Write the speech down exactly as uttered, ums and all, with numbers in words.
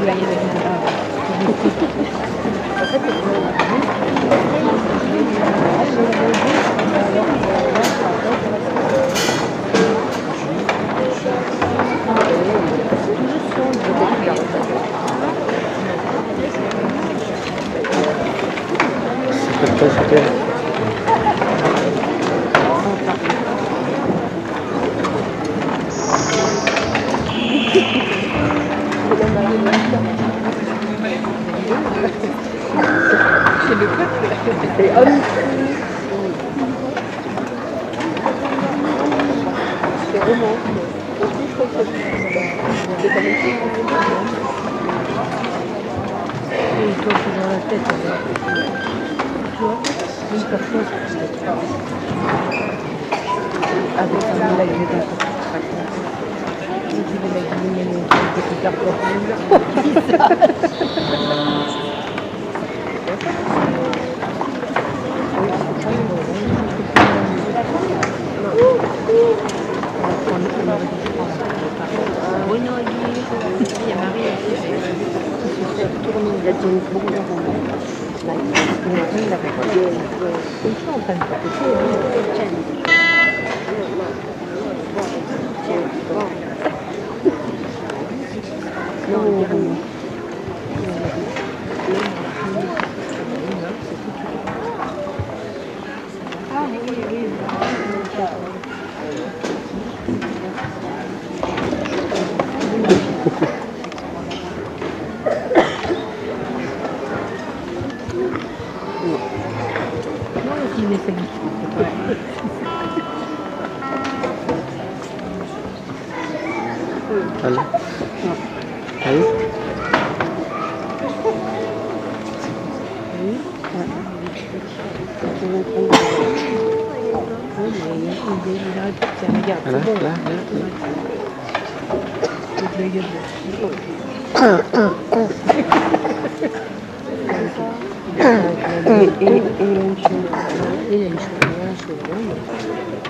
C'est le peuple. C'est homme. C'est roman. Aussi, je crois que c'est comme ici. Et toi, tu dans la tête. Tu vois, une personne avec un mec de et puis le mec qui met des petits cartons. Oui, non, il y a Marie aussi. Il y a James Bond. Là, il a fait quoi? Il est en train de faire quelque chose. Non, il est vraiment. Ah oui, oui, oui. Non, il met sa guitare. Allez. Allez. Oui. Regarde, Là, c'est bon. là, là, Et il a une cheveux, il a une cheveux, il a une cheveux.